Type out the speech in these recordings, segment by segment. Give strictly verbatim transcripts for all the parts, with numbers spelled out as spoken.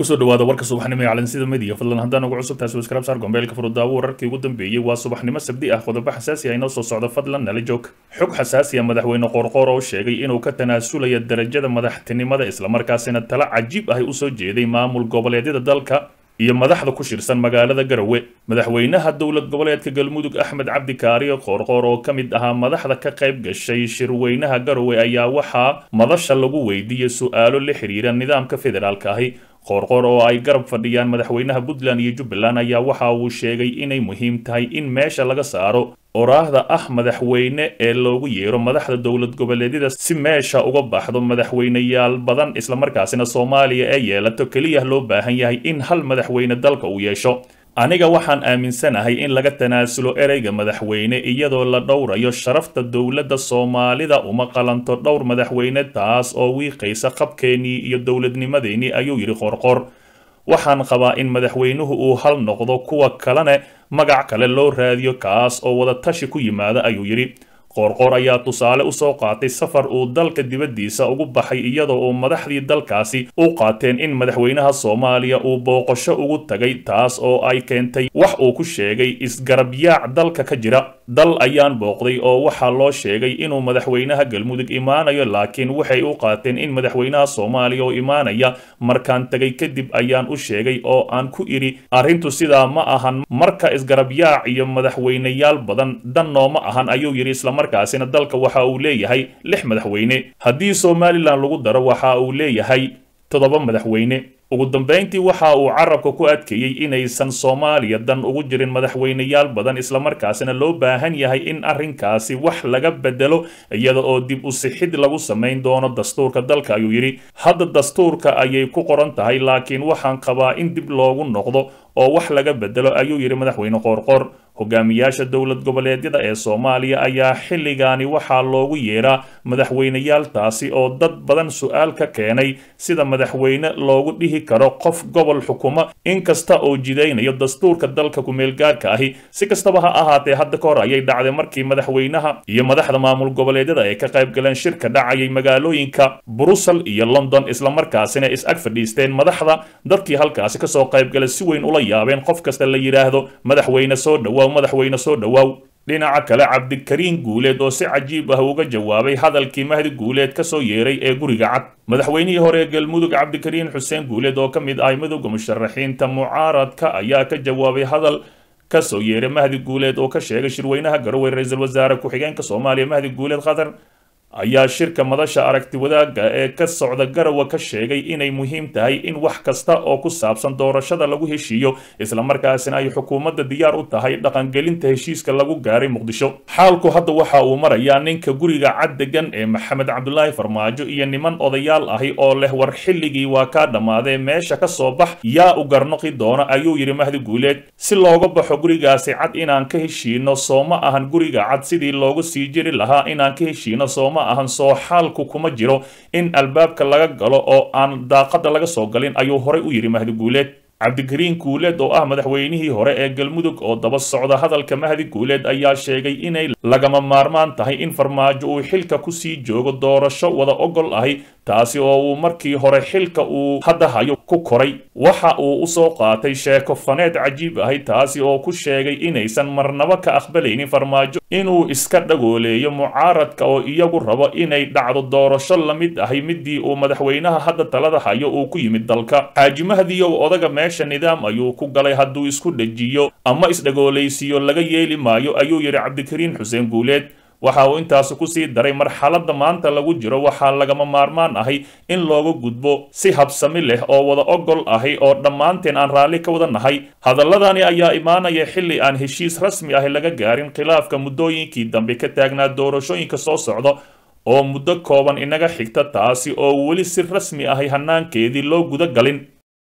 kusoo dhawaada warka subaxnimo ee calansida media fadlan haddaan ugu cusub taasi waskraab saar gombeelka furudaawo wararkii ugu dambeeyey waa subaxnimo sabdi ah qodobo xasaasi ah inoo soo socda fadlan nala joog xog xasaasi ah madaxweyne qorqor oo sheegay inuu ka tanaasulaya darajada madaxtinimada islamarkaasina tala cajiib ah usoo jeeday maamul goboleedyada dalka iyo madaxda ku shirsan magaalada Garowe madaxweynaha dowlad goboleedka Galmudug Axmed Cabdi Kaariyo Qorqor oo kamid ahaa madaxda ka qayb gashay shirweynaha Garowe ayaa waxa madasha lagu weydiiyay su'aalo la xiriira nidaamka federaalka ah qorqor oo ay garab fadhiyaan madaxweynaha Puntland iyo Jubbaland ayaa waxa uu sheegay inay muhiim tahay in meesha laga saaro oraahda ah madaxweyne ee loogu yeero madaxda dowlad goboleedyada si meesha uga baxdo madaxweyneyaal badan isla markaasina Soomaaliya ay yeelato kaliya loo baahan yahay in hal madaxweyne dalka uu yeesho aniga waxaan aaminsanahay in laga tanaasulo ereyga madaxweyne iyadoo la dhowrayo sharafta dowladda Soomaalida uma qalanto dhowr madaxweyne taas oo wiiqaysa qabkeeni iyo dowladnimadeeni ayuu yiri qorqor waxaan qabaa in madaxweynuhu uu hal noqdo kuwa kalena magac kale loo raadiyo kaas oo wada tashi ku yimaada ayuu yiri qorqor ayaa tusaale u soo qaatay safar uu dalka dibadiisa ugu baxay iyadoo uu madaxdii dalkaasi u qaateen in madaxweynaha Soomaaliya uu booqasho ugu tagay taas oo ay keentay wax uu ku sheegay isgarabyaac dalka ka jira dal ayaan booqday oo waxa loo sheegay inuu madaxweynaha Galmudug imaanayo laakiin waxay u qaateen in madaxweynaha Soomaaliya uu imaanaya markaan tagay kadib ayaan u sheegay oo aan ku iri arrintu sidaa ma ahan marka isgarabyaac iyo madaxweyneyaal badan dan nooma ahan ayuu yiri isla markaasina dalka waxa uu leeyahay lix madaxweyne haddii Somaliland lagu daro waxa uu leeyahay toddoba madaxweyne ugu dambeyntii waxa uu carabka ku adkeeyay inaysan Soomaaliya dan ugu jirin madaxweyneyaal badan isla markaasina loo baahan yahay in arrinkaasi wax laga bedelo iyada oo dib u sixid lagu sameyn doono dastuurka dalka ayuu yiri hadda dastuurka ayay ku qoran tahay laakiin waxaan qabaa in dib loogu noqdo oo wax laga bedelo ayuu yiri madaxweyne qorqor hogaamiyaasha dowlad goboleedyada ee Soomaaliya ayaa xilligaani waxa loogu yeeraa madaxweyneyaal taasi oo dad badan su'aal ka keenay sida madaxweyne loogu dhihi karo qof gobol xukuma inkasta oo jidaynayo dastuurka dalka ku meel gaarka ahi si kastaba ha ahaatee hadda ka hor ayay dhacday markii madaxweynaha iyo madaxda maamul goboleedyada ay ka qayb galeen shirka dhacayay magaalooyinka Brussels iyo London isla markaasina is ag fadhiisteen madaxda dadkii halkaasi ka soo qayb galay si weyn ula yaabeen qof kasta la yiraahdo madaxweyne soo dhaw madaxweyne soo dhawaw dhinaca kale Cabdikariin Guuleed oo si cajiib ah uga jawaabay hadalkii Mahdi Guuleed ka soo yeeray ee guriga cad madaxweynihii hore ee Galmudug Cabdikariin Xuseen Guuleed oo kamid ah midowga musharaxiinta mucaaradka ayaa ka jawaabay hadal ka soo yeeray Mahdi Guuleed oo ka sheegay shirweynaha Garowe ra'iisul wasaare ku xigeenka Soomaaliya Mahdi Guuleed Qatar ayaa shirka madasha aragti wadaaga ee ka socda Garowe ka sheegay inay muhiim tahay in wax kasta oo ku saabsan doorashada lagu heshiiyo isla markaasina ay xukuumadda diyaar u tahay dhaqangelinta heshiiska lagu gaaray Muqdisho xaalku hadda waxa uu marayaa ninka guriga cad degan ee Maxamed Cabdullaahi Farmaajo iyo niman odayaal ahi oo leh war xilligii waa ka dhamaaday meesha ka soo bax yaa u garnoqi doona ayuu yiri Mahdi Guuleed si looga baxo gurigaasi cad inaan ka heshiino sooma ahan guriga cad sidii loogu sii jiri lahaa inaan ka heshiino sooma ahan soo xaalku kuma jiro in albaabka laga galo oo aan daaqada laga soo galin ayuu hore u yiri Mahdi Guuleed Cabdikariin Guuleed oo ah madaxweynihii hore ee Galmudug oo daba socda hadalka Mahdi Guuleed ayaa sheegay inay lagama maarmaan tahay in Farmaajo uu xilka ku sii joogo doorasho wada ogol ahi taasi oo uu markii hore xilka uu hadda hayo ku koray waxa uu u soo qaatay sheeko faneed cajiib ahi taasi oo ku sheegay inaysan marnaba ka aqbalaynin Farmaajo inuu iska dhagooleeyo mucaaradka oo iyagu rabo inay dhacdo doorasho la mid ahi midii uu madaxweynaha hadda talada hayo uu ku yimid dalka Xaaji Mahdi oo odaga meesha nidaam ayuu ku galay hadduu isku dhajiyo ama isdhagoolaysiyo laga yeeli maayo ayuu yiri Cabdikariin Xuseen Guuleed waxa uu intaas ku sii daray marxaladda maanta lagu jiro waxa lagama maarmaan ahay in looga gudbo si habsami leh oo wada ogol ahi oo dhammaanteen aan raalli ka wada nahay hadaladani ayaa imaanaya xilli aan heshiis rasmi ah laga gaarin khilaafka muddooyinkii dambe ka taagnaa doorashooyinka soo socda oo muddo kooban inaga xigta taasi oo weli si rasmi ah hanaankeedii loo guda galin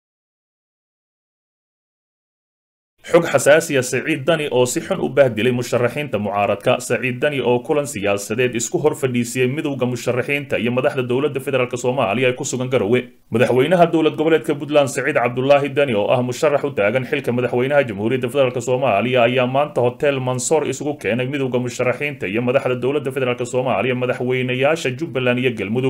xog xasaasiya Saciid Dani oo si xun u bahdilay musharaxiinta mucaaradka Saciid Dani oo kulan siyaasadeed isku hor fadhiisay midowga musharaxiinta iyo madaxda dowladda federaalka Soomaaliya ay ku sugan Garowe madaxweynaha dowlad goboleedka Puntland Saciid Cabdullaahi Dani oo ah musharax u taagan xilka madaxweynaha jamhuuriyadda federaalka Soomaaliya ayaa maanta hotel Mansoor isugu keenay midowga musharaxiinta iyo madaxda dowladda federaalka Soomaaliya madaxweynayaasha Jubbaland iyo Galmudug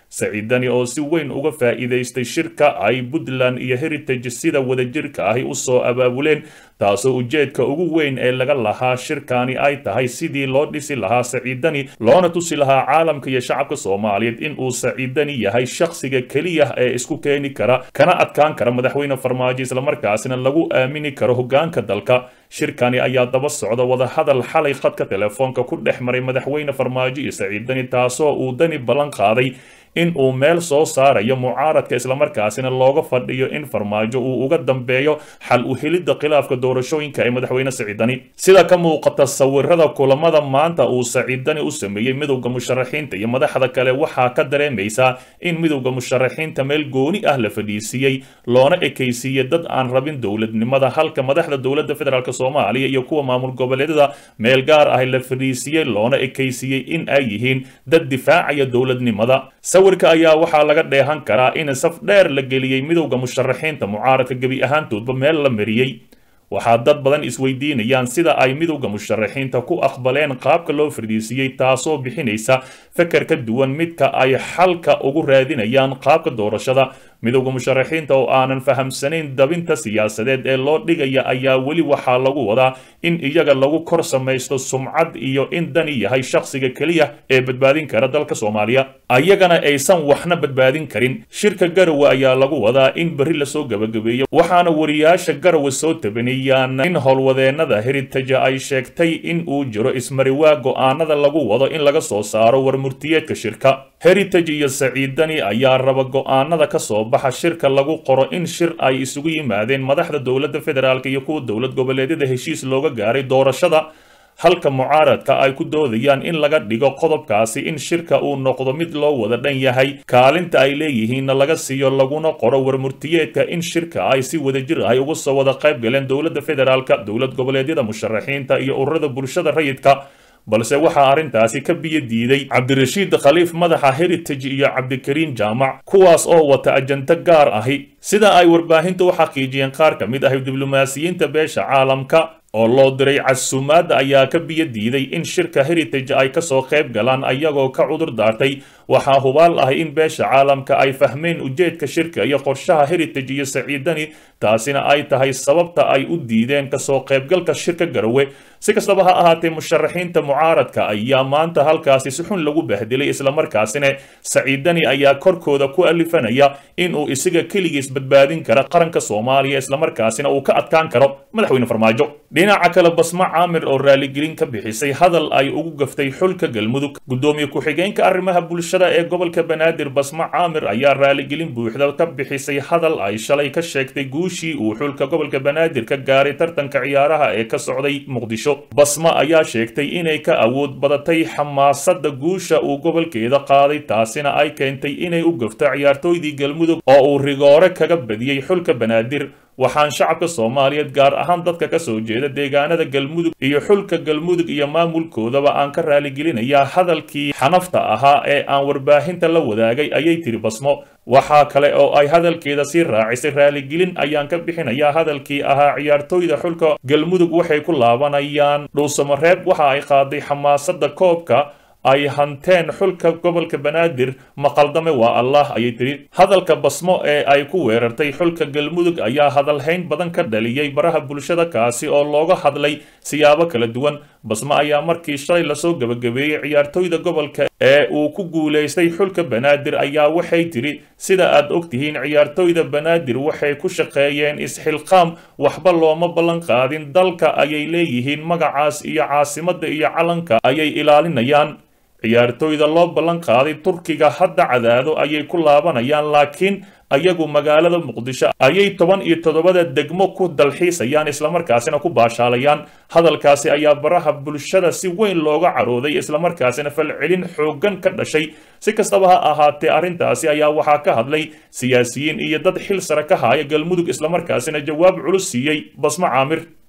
Saciid Dani oo si weyn uga faa'iideystay shirka ay Puntland iyo Heritage sida wadajirka ahi u soo abaabuleen taasoo ujeedka ugu weyn ee laga lahaa shirkani ay tahay sidii loo dhisi lahaa Saciid Dani loona tusi lahaa caalamka iyo shacabka Soomaaliyeed in uu Saciid Dani yahay shakhsiga kaliya ee isku keeni kara kana adkaan kara madaxweyne Farmaajo isla markaasina lagu aamini karo hoggaanka dalka. Shirkani ayaa daba socda wada hadal xalay khadka telefoonka ku dhex maray madaxweyne Farmaajo iyo Saciid Dani taasoo uu Dani ballan qaaday in uu meel soo saarayo mucaaradka isla markaasina looga fadhiyo in Farmaajo uu uga dambeeyo xal u helidda khilaafka doorashooyinka ee madaxweyne Saciid Dani. Sida ka muuqata sawirada kulamada maanta uu Saciid Dani u sameeyay midowga musharaxiinta iyo madaxda kale waxaa ka dareemaysa in midowga musharaxiinta meel gooni ah la fadhiisiyay loona ekaysiiyay dad aan rabin dowladnimada halka madaxda dowladda federaalk Soomaaliya iyo kuwa maamul goboleedyada meel gaar ah la fadhiisiyay loona ekaysiiyay in ay yihiin dad difaacaya dowladnimada. sawirka ayaa waxaa laga dheehan karaa in saf dheer la geliyay midowga musharaxiinta mucaaradka gabi ahaantoodba meel la mariyay. waxaa dad badan isweydiinayaan sida ay midowga musharaxiinta ku aqbaleen qaabka loo fadhiisiyay taasoo bixinaysa fakar ka duwan midka ay xalka ugu raadinayaan qaabka doorashada. midowga musharaxiinta oo aanan fahamsanayn dabinta siyaasadeed ee loo dhigaya ayaa weli waxaa lagu wadaa in iyaga lagu kor samaysto sumcad iyo in Dani yahay shakhsiga kaliya ee badbaadin kara dalka Soomaaliya ayagana aysan waxna badbaadin karin. shirka Garowe ayaa lagu wadaa in bari la soo gabagabeeyo waxaana wariyaasha Garowe soo tabanayaan in howlwadeenada Heritage ay sheegtay in uu jiro ismariwaa go'aanada lagu wado in laga soo saaro warmurtiyeedka shirka. Heritage iyo Saciid Dani ayaa raba go'aanada ka soo baxa shirka lagu qoro in shir ay isugu yimaadeen madaxda dowladda federaalka iyo kuwa dowlad goboleedyada heshiis looga gaaray doorashada halka mucaaradka ay ku doodayaan in laga dhigo qodobkaasi in shirka uu noqdo mid loo wada dhan yahay kaalinta ay leeyihiinna laga siiyo laguna qoro warmurtiyeedka in shirka ay si wadajir ah uga soo wada qayb galeen dowladda federaalka dowlad goboleedyada musharaxiinta iyo ururada bulshada rayidka. balse waxaa arrintaasi ka biyo diiday Cabdirashiid Khaliif madaxa Heritage iyo Cabdikariin Jaamac kuwaas oo wata ajanda gaar ahi sida ay warbaahintu u xaqiijiyeen qaar ka mid ah diblomaasiyiinta beesha caalamka oo loo diray casuumaad ayaa ka biyo diiday in shirka Heritage ay ka soo qayb galaan ayagoo ka cudur daartay. waxaa hubaal ah in beesha caalamka ay fahmeen ujeedka shirka iyo qorshaha Heritage iyo Saciid Dani taasina ay tahay sababta ay u diideen ka soo qaybgalka shirka Garowe. si kastaba ha ahaatee musharaxiinta mucaaradka ayaa maanta halkaasi si xun lagu bahdilay isla markaasina Saciid Dani ayaa korkooda ku alifanaya in uu isaga kaligiis badbaadin kara qaranka Soomaaliya isla markaasina uu ka adkaan karo madaxweyne Farmaajo. dhinaca kale Basma Caamir oo raaligelin ka bixisay hadal ay ugu gaftay xulka Galmudug. gudoomiye ku-xigeenka arrimaha bulshada ee gobolka Banaadir Basma Caamir ayaa raaligelin buuxda ka bixisay hadal ay shalay ka sheegtay guushii uu xulka gobolka Banaadir ka gaaray tartanka ciyaaraha ee ka socday Muqdisho. Basma ayaa sheegtay inay ka awood badatay xamaasadda guusha uu gobolkeeda qaaday taasina ay keentay inay u gafto ciyaartooydii Galmudug oo uu rigoore kaga badiyay xulka Banaadir. waxaan shacabka Soomaaliyeed gaar ahaan dadka ka soo jeeda deegaanada Galmudug iyo xulka Galmudug iyo maamulkoodaba aan ka raaligelinayaa hadalkii xanafta ahaa ee aan warbaahinta la wadaagay ayay tiri Basmo. waxaa kale oo ay hadalkeeda sii raacisay raaligelin ayaan ka bixinayaa hadalkii ahaa ciyaartooyda xulka Galmudug waxay ku laabanayaan dhuusamareeb waxa ay qaaday xamaasadda koobka ay hanteen xulka gobolka Banaadir maqaldame waa Allah ayay tiri. hadalka Basmo ee ay ku weerartay xulka Galmudug ayaa hadalhayn badan ka dhaliyay baraha bulshada kaasi oo looga hadlay siyaabo kala duwan. Basmo ayaa markii shalay la soo gabagabeeyay ciyaartooyda gobolka ee uu ku guuleystay xulka Banaadir ayaa waxay tiri sida aad ogtihiin ciyaartooyda Banaadir waxay ku shaqeeyeen isxilqaam waxba looma ballan qaadin dalka ayay leeyihiin magacaas iyo caasimadda iyo calanka ayay ilaalinayaan. ciyaartooyda loo ballan qaaday Turkiga hadda cadaado ayay ku laabanayaan laakiin ayagu magaalada Muqdisho ayay toban iyo toddobada degmo ku dalxiisayaan isla markaasina ku baashaalayaan. hadalkaasi ayaa baraha bulshada si weyn looga carooday isla markaasina falcelin xoogan ka dhashay. si kastaba ha ahaatee arrintaasi ayaa waxaa ka hadlay siyaasiyiin iyo dad xil sare ka haya Galmudug isla markaasina jawaab culus siiyay Basma Caamir.